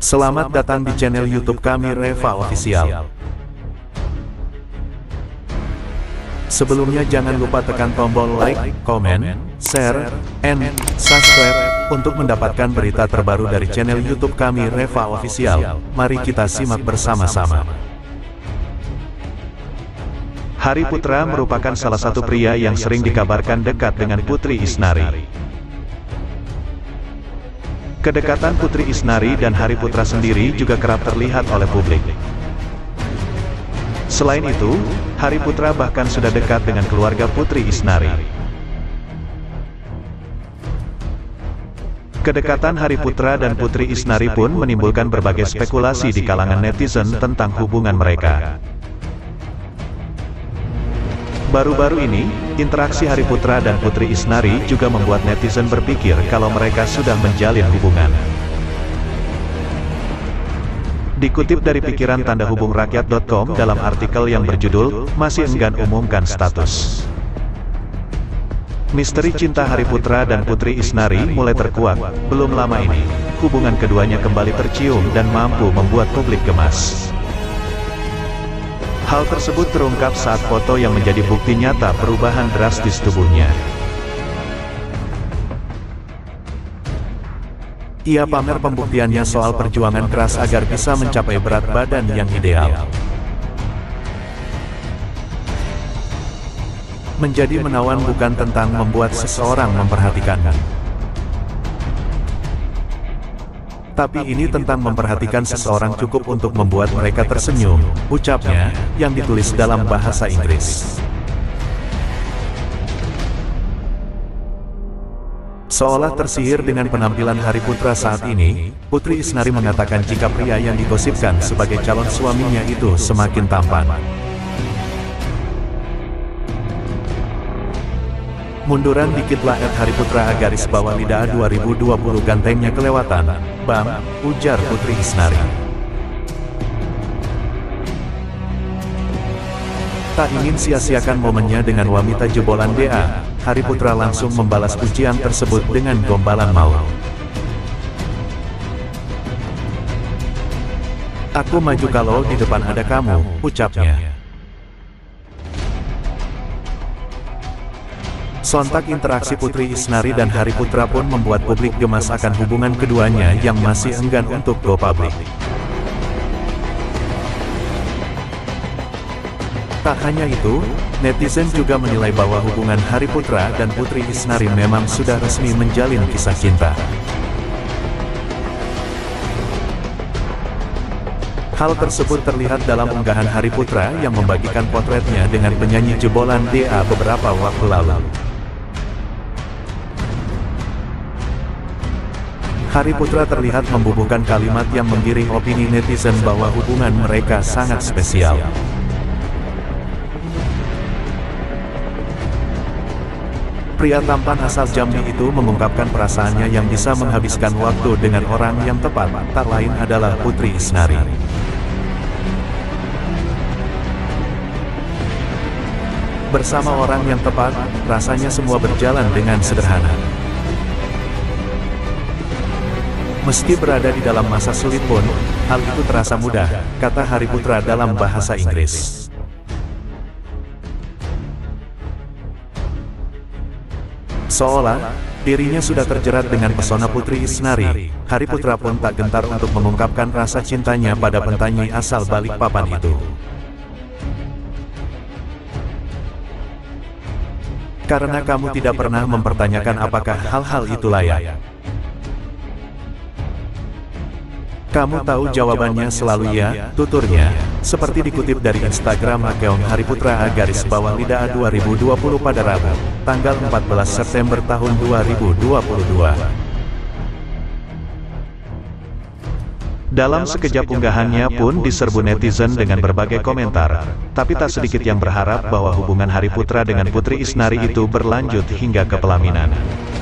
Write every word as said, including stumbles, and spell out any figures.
Selamat datang di channel YouTube kami Reva Official. Sebelumnya jangan lupa tekan tombol like, comment, share, and subscribe untuk mendapatkan berita terbaru dari channel YouTube kami Reva Official. Mari kita simak bersama-sama. Hari Putra merupakan salah satu pria yang sering dikabarkan dekat dengan Putri Isnari. Kedekatan Putri Isnari dan Hari Putra sendiri juga kerap terlihat oleh publik. Selain itu, Hari Putra bahkan sudah dekat dengan keluarga Putri Isnari. Kedekatan Hari Putra dan Putri Isnari pun menimbulkan berbagai spekulasi di kalangan netizen tentang hubungan mereka. Baru-baru ini, interaksi Hari Putra dan Putri Isnari juga membuat netizen berpikir kalau mereka sudah menjalin hubungan. Dikutip dari pikiran tanda hubung rakyat titik com dalam artikel yang berjudul, "Masih Enggan Umumkan Status". Misteri cinta Hari Putra dan Putri Isnari mulai terkuak. Belum lama ini, hubungan keduanya kembali tercium dan mampu membuat publik gemas. Hal tersebut terungkap saat foto yang menjadi bukti nyata perubahan drastis tubuhnya. Ia pamer pembuktiannya soal perjuangan keras agar bisa mencapai berat badan yang ideal. Menjadi menawan bukan tentang membuat seseorang memperhatikanmu, tapi ini tentang memperhatikan seseorang cukup untuk membuat mereka tersenyum, ucapnya, yang ditulis dalam bahasa Inggris. Seolah tersihir dengan penampilan Hari Putra saat ini, Putri Isnari mengatakan jika pria yang digosipkan sebagai calon suaminya itu semakin tampan. Munduran dikitlah at Hari Putra garis bawah lidah dua ribu dua puluh gantengnya kelewatan, Bang, ujar Putri Isnari. Tak ingin sia-siakan momennya dengan wanita jebolan D A, Hari Putra langsung membalas pujian tersebut dengan gombalan maut. "Aku maju kalau di depan ada kamu," ucapnya. Sontak interaksi Putri Isnari dan Hari Putra pun membuat publik gemas akan hubungan keduanya yang masih enggan untuk go public. Tak hanya itu, netizen juga menilai bahwa hubungan Hari Putra dan Putri Isnari memang sudah resmi menjalin kisah cinta. Hal tersebut terlihat dalam unggahan Hari Putra yang membagikan potretnya dengan penyanyi jebolan D A beberapa waktu lalu. Hari Putra terlihat membubuhkan kalimat yang menggiring opini netizen bahwa hubungan mereka sangat spesial. Pria tampan asal Jambi itu mengungkapkan perasaannya yang bisa menghabiskan waktu dengan orang yang tepat, tak lain adalah Putri Isnari. Bersama orang yang tepat, rasanya semua berjalan dengan sederhana. Meski berada di dalam masa sulit pun, hal itu terasa mudah, kata Hari Putra dalam bahasa Inggris. Seolah dirinya sudah terjerat dengan pesona Putri Isnari, Hari Putra pun tak gentar untuk mengungkapkan rasa cintanya pada penyanyi asal Balikpapan itu. "Karena kamu tidak pernah mempertanyakan apakah hal-hal itu layak. Kamu tahu jawabannya selalu ya," tuturnya, seperti dikutip dari Instagram akun Hari Putra garis bawah lidah dua ribu dua puluh pada Rabu, tanggal empat belas September tahun dua ribu dua puluh dua. Dalam sekejap unggahannya pun diserbu netizen dengan berbagai komentar, tapi tak sedikit yang berharap bahwa hubungan Hari Putra dengan Putri Isnari itu berlanjut hingga ke pelaminan.